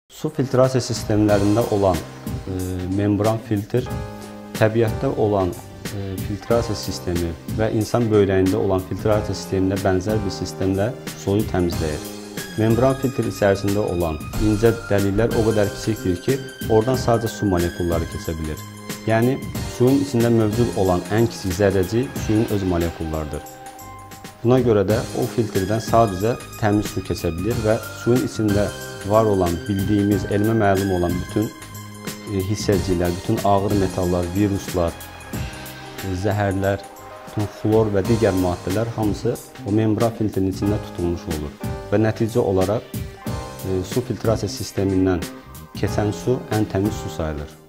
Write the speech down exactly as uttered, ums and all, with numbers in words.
Su filtrasiya sistemlərində olan e, membran filtr, təbiətdə olan e, filtrasiya sistemi və insan böyrəyində olan filtrasiya sisteminə bənzər bir sistemlə suyu təmizləyir. Membran filtr içərisində olan incə dəliklər o qədər kiçikdir ki, oradan sadəcə su molekulları keçə bilir. Yəni, suyun içində mövcud olan ən kiçik zərrəcik suyun öz molekullarıdır. Buna görə də o filtrdən sadəcə təmiz su keçə bilir və suyun içində var olan, bildiyimiz, elmə məlum olan bütün hissəciklər, bütün ağır metallar, viruslar, zəhərlər, bütün xlor və digər maddələr hamısı o membran filtrinin içində tutulmuş olur. Və nəticə olaraq su filtrasiya sistemindən keçən su ən təmiz su sayılır.